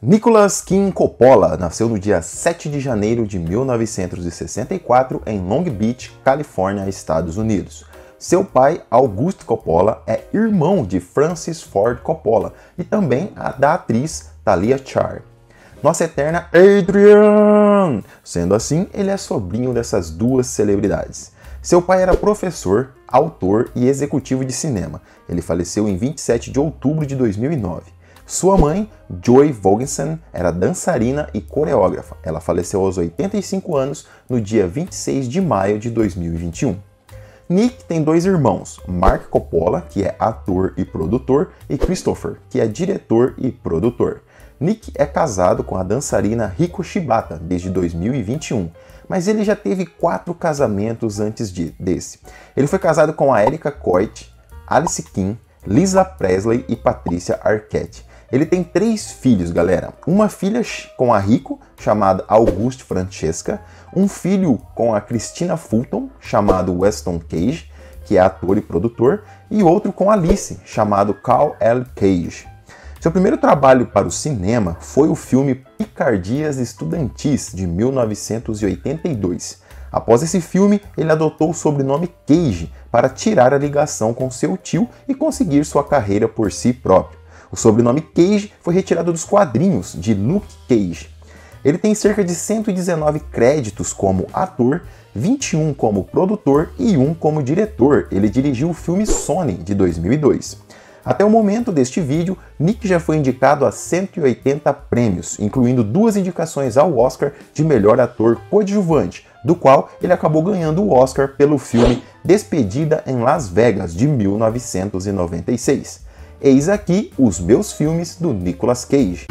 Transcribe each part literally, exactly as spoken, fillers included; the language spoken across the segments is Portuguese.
Nicolas Kim Coppola nasceu no dia sete de janeiro de mil novecentos e sessenta e quatro em Long Beach, Califórnia, Estados Unidos. Seu pai, Auguste Coppola, é irmão de Francis Ford Coppola e também a da atriz Talia Shire. Nossa eterna Adrian! Sendo assim, ele é sobrinho dessas duas celebridades. Seu pai era professor, autor e executivo de cinema. Ele faleceu em vinte e sete de outubro de dois mil e nove. Sua mãe, Joy Vogensen, era dançarina e coreógrafa. Ela faleceu aos oitenta e cinco anos no dia vinte e seis de maio de dois mil e vinte e um. Nick tem dois irmãos, Mark Coppola, que é ator e produtor, e Christopher, que é diretor e produtor. Nick é casado com a dançarina Riko Shibata desde dois mil e vinte e um, mas ele já teve quatro casamentos antes de, desse. Ele foi casado com a Erica Coit, Alice Kim, Lisa Presley e Patricia Arquette. Ele tem três filhos, galera. Uma filha com a Riko, chamada Auguste Francesca, um filho com a Christina Fulton, chamado Weston Cage, que é ator e produtor, e outro com Alice, chamado Carl L. Cage. Seu primeiro trabalho para o cinema foi o filme Picardias Estudantis, de mil novecentos e oitenta e dois. Após esse filme, ele adotou o sobrenome Cage para tirar a ligação com seu tio e conseguir sua carreira por si próprio. O sobrenome Cage foi retirado dos quadrinhos de Luke Cage. Ele tem cerca de cento e dezenove créditos como ator, vinte e um como produtor e um como diretor. Ele dirigiu o filme Sony, de dois mil e dois. Até o momento deste vídeo, Nick já foi indicado a cento e oitenta prêmios, incluindo duas indicações ao Oscar de melhor ator coadjuvante, do qual ele acabou ganhando o Oscar pelo filme Despedida em Las Vegas, de mil novecentos e noventa e seis. Eis aqui os meus filmes do Nicolas Cage.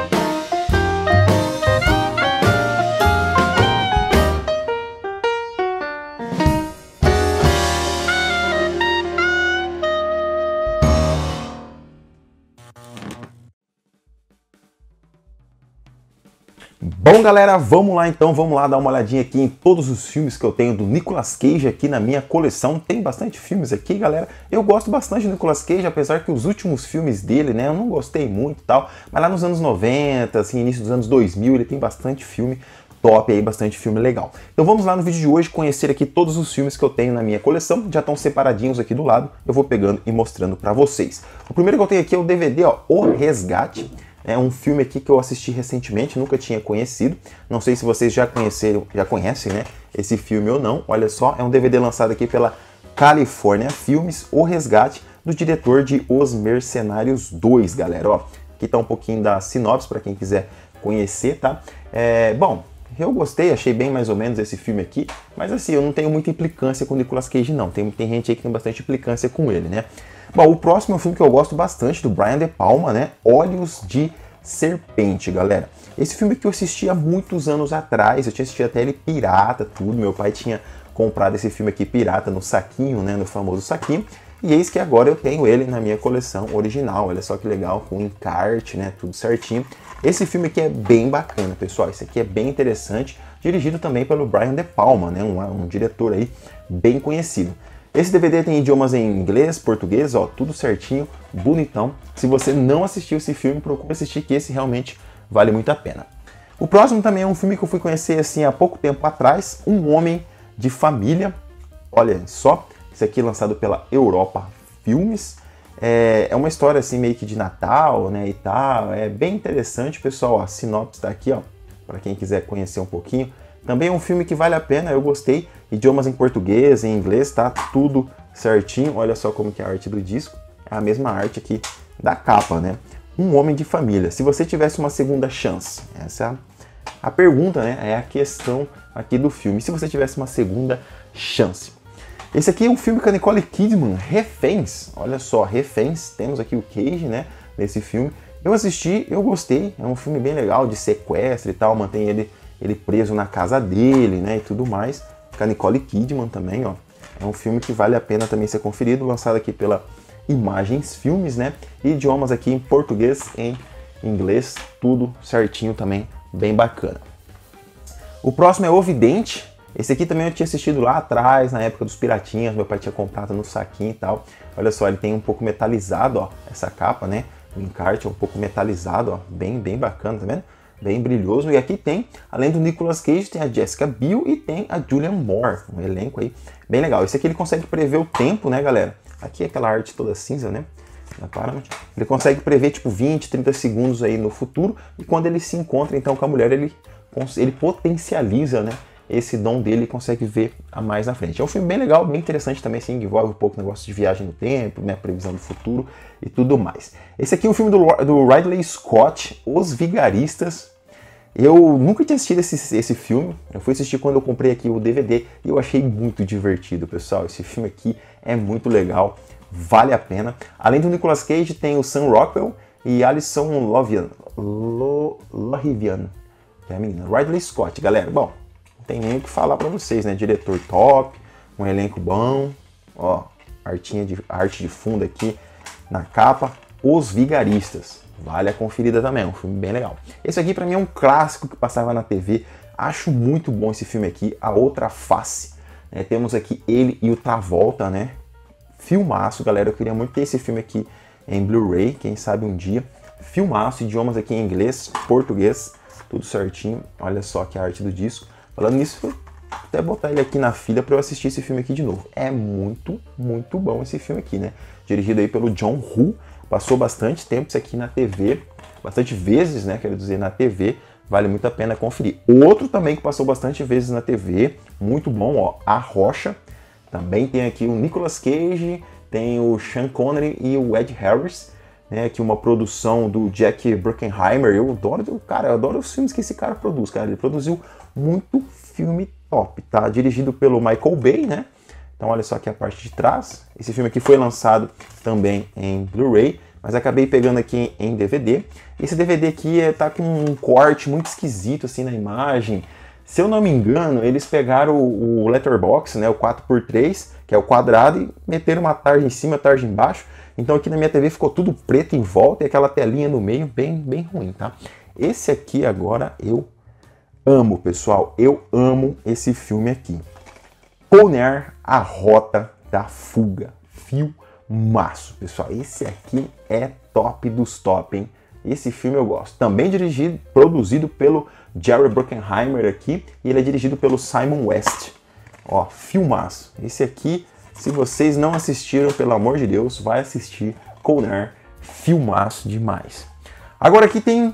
Bom, galera, vamos lá então, vamos lá dar uma olhadinha aqui em todos os filmes que eu tenho do Nicolas Cage aqui na minha coleção. Tem bastante filmes aqui, galera. Eu gosto bastante do Nicolas Cage, apesar que os últimos filmes dele, né, eu não gostei muito e tal, mas lá nos anos noventa, assim, início dos anos dois mil, ele tem bastante filme top aí, bastante filme legal. Então vamos lá no vídeo de hoje conhecer aqui todos os filmes que eu tenho na minha coleção, já estão separadinhos aqui do lado, eu vou pegando e mostrando pra vocês. O primeiro que eu tenho aqui é o D V D, ó, O Resgate. É um filme aqui que eu assisti recentemente, nunca tinha conhecido. Não sei se vocês já conheceram, já conhecem, né, esse filme ou não. Olha só, é um D V D lançado aqui pela California Filmes, O Resgate, do diretor de Os Mercenários dois, galera. Ó, aqui tá um pouquinho da sinopse para quem quiser conhecer, tá? É, bom, eu gostei, achei bem mais ou menos esse filme aqui, mas assim, eu não tenho muita implicância com o Nicolas Cage, não. Tem, tem gente aí que tem bastante implicância com ele, né? Bom, o próximo é um filme que eu gosto bastante, do Brian De Palma, né? Olhos de Serpente, galera. Esse filme que eu assisti há muitos anos atrás, eu tinha assistido até ele pirata, tudo. Meu pai tinha comprado esse filme aqui pirata no saquinho, né? No famoso saquinho. E eis que agora eu tenho ele na minha coleção original. Olha só que legal, com encarte, né? Tudo certinho. Esse filme aqui é bem bacana, pessoal. Esse aqui é bem interessante. Dirigido também pelo Brian De Palma, né? Um, um diretor aí bem conhecido. Esse D V D tem idiomas em inglês, português, ó, tudo certinho, bonitão. Se você não assistiu esse filme, procure assistir, que esse realmente vale muito a pena. O próximo também é um filme que eu fui conhecer assim há pouco tempo atrás, Um Homem de Família. Olha só, esse aqui é lançado pela Europa Filmes. É, é uma história assim meio que de Natal, né, e tal. É bem interessante, pessoal. A sinopse tá aqui, ó, para quem quiser conhecer um pouquinho. Também é um filme que vale a pena, eu gostei. Idiomas em português, em inglês, tá tudo certinho. Olha só como que é a arte do disco. É a mesma arte aqui da capa, né? Um Homem de Família. Se você tivesse uma segunda chance, essa é a, a pergunta, né? É a questão aqui do filme. Se você tivesse uma segunda chance. Esse aqui é um filme com a Nicole Kidman, Reféns. Olha só, Reféns. Temos aqui o Cage, né? Nesse filme. Eu assisti, eu gostei. É um filme bem legal, de sequestro e tal. Mantém ele... ele preso na casa dele, né, e tudo mais, com a Nicole Kidman também, ó. É um filme que vale a pena também ser conferido, lançado aqui pela Imagens Filmes, né, e idiomas aqui em português, em inglês, tudo certinho também, bem bacana. O próximo é O Vidente. Esse aqui também eu tinha assistido lá atrás, na época dos piratinhas, meu pai tinha comprado no saquinho e tal. Olha só, ele tem um pouco metalizado, ó, essa capa, né, O encarte é um pouco metalizado, ó, bem, bem bacana, tá vendo? Bem brilhoso. E aqui tem, além do Nicolas Cage, tem a Jessica Biel e tem a Julianne Moore, um elenco aí bem legal. Esse aqui ele consegue prever o tempo, né, galera? Aqui é aquela arte toda cinza, né? Da Paramount. Ele consegue prever tipo vinte, trinta segundos aí no futuro, e quando ele se encontra então com a mulher, ele, ele potencializa, né, esse dom dele e consegue ver a mais na frente. É um filme bem legal, bem interessante também, assim, envolve um pouco o negócio de viagem no tempo, né, previsão do futuro e tudo mais. Esse aqui é o filme do, do Ridley Scott, Os Vigaristas. Eu nunca tinha assistido esse, esse filme, eu fui assistir quando eu comprei aqui o D V D e eu achei muito divertido, pessoal. Esse filme aqui é muito legal, vale a pena. Além do Nicolas Cage, tem o Sam Rockwell e Alison Lovian, Lo, Lohivian, que é a menina. Ridley Scott, galera. Bom, não tem nem o que falar pra vocês, né? Diretor top, um elenco bom, ó, artinha de, arte de fundo aqui na capa. Os Vigaristas, vale a conferida também, é um filme bem legal. Esse aqui pra mim é um clássico que passava na T V, acho muito bom esse filme aqui, A Outra Face. É, temos aqui ele e o Travolta, né? Filmaço, galera, eu queria muito ter esse filme aqui em Blu-ray, quem sabe um dia. Filmaço, idiomas aqui em inglês, português, tudo certinho. Olha só que a arte do disco. Falando nisso, vou até botar ele aqui na fila para eu assistir esse filme aqui de novo. É muito, muito bom esse filme aqui, né? Dirigido aí pelo John Woo. Passou bastante tempo isso aqui na T V, bastante vezes, né? Quero dizer, na T V. Vale muito a pena conferir. Outro também que passou bastante vezes na T V, muito bom, ó, A Rocha. Também tem aqui o Nicolas Cage, tem o Sean Connery e o Ed Harris, né? Aqui uma produção do Jack Bruckheimer. Eu adoro, cara, eu adoro os filmes que esse cara produz, cara. Ele produziu muito filme top, tá? Dirigido pelo Michael Bay, né? Então olha só aqui a parte de trás. Esse filme aqui foi lançado também em Blu-ray, mas acabei pegando aqui em D V D. Esse D V D aqui é, tá com um corte muito esquisito assim na imagem. Se eu não me engano, eles pegaram o, o letterbox, né, o quatro por três, que é o quadrado, e meteram uma tarja em cima, tarja embaixo. Então aqui na minha T V ficou tudo preto em volta e aquela telinha no meio bem, bem ruim, tá? Esse aqui agora eu amo, pessoal. Eu amo esse filme aqui. Conair, A Rota da Fuga. Filmaço, pessoal. Esse aqui é top dos top, hein? Esse filme eu gosto. Também dirigido, produzido pelo Jerry Bruckheimer aqui, e ele é dirigido pelo Simon West. Ó, filmaço. Esse aqui, se vocês não assistiram, pelo amor de Deus, vai assistir. Conair, filmaço demais. Agora aqui tem...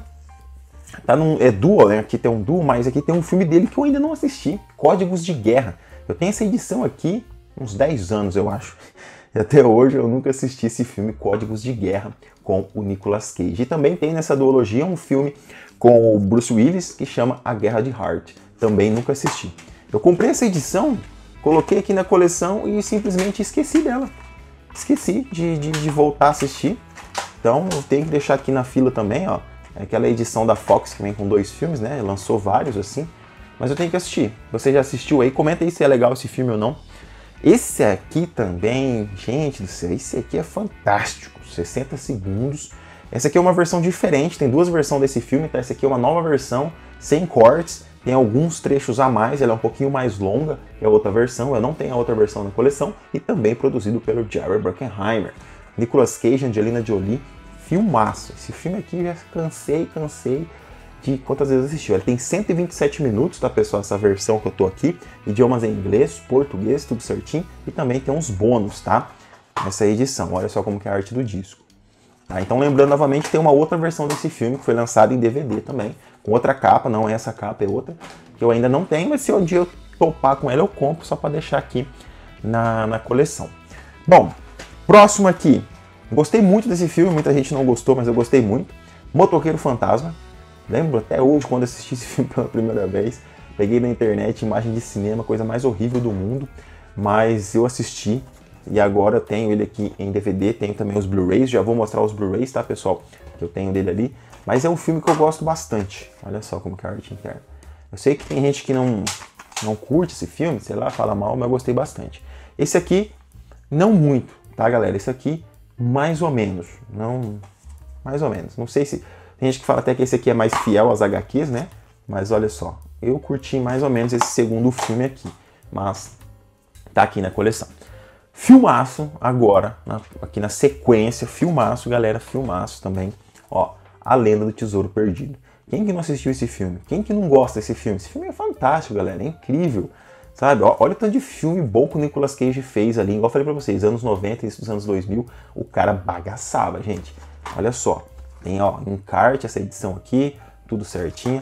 Tá num, é duo, né? Aqui tem um duo, mas aqui tem um filme dele que eu ainda não assisti. Códigos de Guerra. Eu tenho essa edição aqui uns dez anos, eu acho. E até hoje eu nunca assisti esse filme Códigos de Guerra com o Nicolas Cage. E também tem nessa duologia um filme com o Bruce Willis que chama A Guerra de Heart. Também nunca assisti. Eu comprei essa edição, coloquei aqui na coleção e simplesmente esqueci dela. Esqueci de, de, de voltar a assistir. Então eu tenho que deixar aqui na fila também, ó. É aquela edição da Fox que vem com dois filmes, né? Lançou vários assim. Mas eu tenho que assistir. Você já assistiu aí? Comenta aí se é legal esse filme ou não. Esse aqui também, gente do céu, esse aqui é fantástico. sessenta segundos. Essa aqui é uma versão diferente, tem duas versões desse filme, tá? Essa aqui é uma nova versão, sem cortes. Tem alguns trechos a mais, ela é um pouquinho mais longa que a outra versão. Eu não tenho a outra versão na coleção. E também produzido pelo Jerry Bruckheimer. Nicolas Cage, Angelina Jolie. Filmaço. Esse filme aqui já cansei, cansei de quantas vezes assistiu. Ele tem cento e vinte e sete minutos, tá, pessoal? Essa versão que eu tô aqui. Idiomas em inglês, português, tudo certinho. E também tem uns bônus, tá? Nessa edição. Olha só como que é a arte do disco. Tá? Então, lembrando novamente, tem uma outra versão desse filme que foi lançada em D V D também. Com outra capa, não é essa capa, é outra. Que eu ainda não tenho, mas se um dia eu topar com ela, eu compro só para deixar aqui na, na coleção. Bom, próximo aqui. Gostei muito desse filme, muita gente não gostou, mas eu gostei muito. Motoqueiro Fantasma. Lembro até hoje quando assisti esse filme pela primeira vez. Peguei na internet, imagem de cinema, coisa mais horrível do mundo. Mas eu assisti e agora eu tenho ele aqui em D V D, tenho também os Blu-rays. Já vou mostrar os Blu-rays, tá, pessoal? Que eu tenho dele ali. Mas é um filme que eu gosto bastante. Olha só como que é a arte interna. Eu sei que tem gente que não, não curte esse filme, sei lá, fala mal, mas eu gostei bastante. Esse aqui, não muito, tá, galera? Esse aqui, mais ou menos. Não, mais ou menos. Não sei se... Tem gente que fala até que esse aqui é mais fiel às agá quês, né? Mas olha só, eu curti mais ou menos esse segundo filme aqui. Mas tá aqui na coleção. Filmaço agora, na, aqui na sequência, filmaço, galera, filmaço também. Ó, A Lenda do Tesouro Perdido. Quem que não assistiu esse filme? Quem que não gosta desse filme? Esse filme é fantástico, galera, é incrível. Sabe, ó, olha o tanto de filme bom que o Nicolas Cage fez ali. Igual eu falei pra vocês, anos noventa e dos anos dois mil, o cara bagaçava, gente. Olha só, tem ó, encarte essa edição aqui, tudo certinho.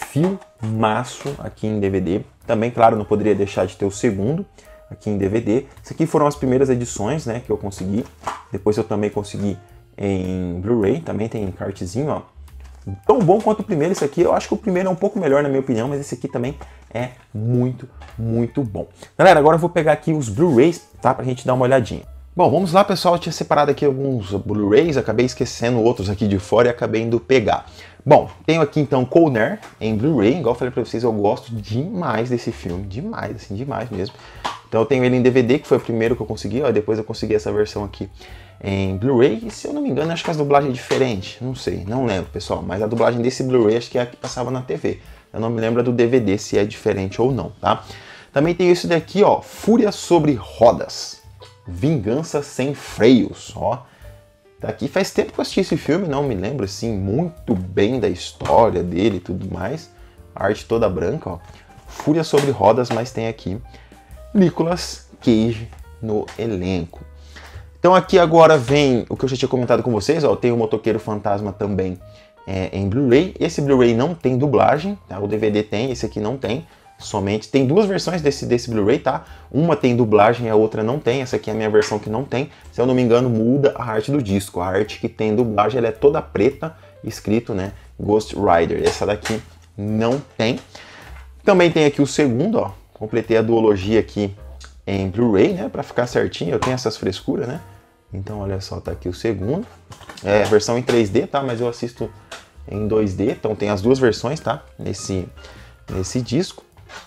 Filmaço aqui em D V D. Também, claro, não poderia deixar de ter o segundo aqui em D V D. Isso aqui foram as primeiras edições, né, que eu consegui. Depois eu também consegui em Blu-ray, também tem encartezinho, ó. Tão bom quanto o primeiro, esse aqui. Eu acho que o primeiro é um pouco melhor na minha opinião, mas esse aqui também é muito, muito bom. Galera, agora eu vou pegar aqui os Blu-rays, tá, pra gente dar uma olhadinha. Bom, vamos lá, pessoal. Eu tinha separado aqui alguns Blu-rays, acabei esquecendo outros aqui de fora e acabei indo pegar. Bom, tenho aqui então Conair em Blu-ray, igual eu falei pra vocês, eu gosto demais desse filme, demais, assim, demais mesmo. Então eu tenho ele em D V D, que foi o primeiro que eu consegui, ó, depois eu consegui essa versão aqui em Blu-ray, e se eu não me engano, acho que as dublagens é diferente, não sei, não lembro, pessoal, mas a dublagem desse Blu-ray acho que é a que passava na T V. Eu não me lembro do D V D se é diferente ou não, tá? Também tem esse daqui, ó, Fúria sobre Rodas, Vingança Sem Freios, ó. Tá aqui, faz tempo que eu assisti esse filme, não me lembro, assim, muito bem da história dele e tudo mais. A arte toda branca, ó. Fúria sobre Rodas, mas tem aqui Nicolas Cage no elenco. Então aqui agora vem o que eu já tinha comentado com vocês, ó, tem o Motoqueiro Fantasma também é, em Blu-ray. Esse Blu-ray não tem dublagem, tá? O D V D tem, esse aqui não tem. Somente tem duas versões desse, desse Blu-ray, tá? Uma tem dublagem, a outra não tem. Essa aqui é a minha versão que não tem. Se eu não me engano, muda a arte do disco. A arte que tem dublagem, ela é toda preta, escrito, né, Ghost Rider. Essa daqui não tem. Também tem aqui o segundo, ó. Completei a duologia aqui em Blu-ray, né, para ficar certinho. Eu tenho essas frescuras, né? Então, olha só, tá aqui o segundo. É a versão em três D, tá? Mas eu assisto em dois D. Então tem as duas versões, tá? Nesse, nesse disco.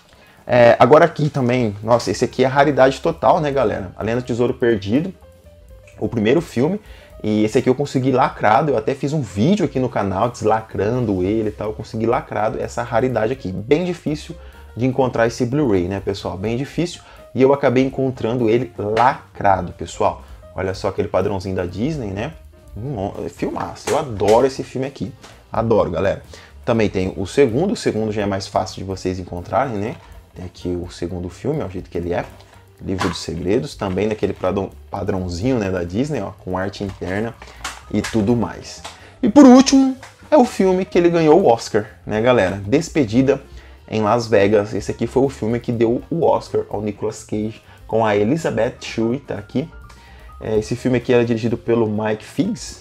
É, agora aqui também, nossa, esse aqui é raridade total, né, galera? A Lenda do Tesouro Perdido, o primeiro filme, e esse aqui eu consegui lacrado, eu até fiz um vídeo aqui no canal deslacrando ele e tal, eu consegui lacrado essa raridade aqui. Bem difícil de encontrar esse Blu-ray, né, pessoal? Bem difícil, e eu acabei encontrando ele lacrado, pessoal. Olha só aquele padrãozinho da Disney, né? Hum, filmaço, eu adoro esse filme aqui, adoro, galera. Também tem o segundo, o segundo já é mais fácil de vocês encontrarem, né? Tem aqui o segundo filme, ó, o jeito que ele é. Livro dos Segredos, também naquele padrãozinho, né, da Disney, ó, com arte interna e tudo mais. E por último, é o filme que ele ganhou o Oscar, né, galera? Despedida em Las Vegas. Esse aqui foi o filme que deu o Oscar ao Nicolas Cage, com a Elizabeth Shue, tá aqui. É, esse filme aqui era dirigido pelo Mike Figgis.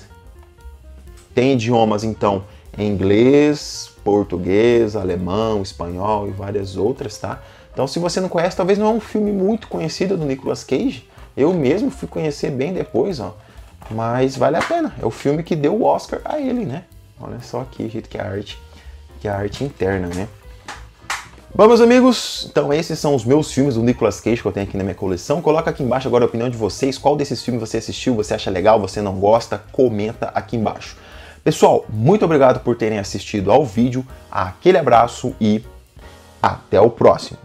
Tem idiomas, então, em inglês, português, alemão, espanhol e várias outras, tá? Então, se você não conhece, talvez não é um filme muito conhecido do Nicolas Cage. Eu mesmo fui conhecer bem depois, ó. Mas vale a pena. É o filme que deu o Oscar a ele, né? Olha só aqui o jeito que é a arte, que é a arte interna, né? Bom, meus amigos, então esses são os meus filmes do Nicolas Cage que eu tenho aqui na minha coleção. Coloca aqui embaixo agora a opinião de vocês. Qual desses filmes você assistiu, você acha legal, você não gosta? Comenta aqui embaixo. Pessoal, muito obrigado por terem assistido ao vídeo. Aquele abraço e até o próximo.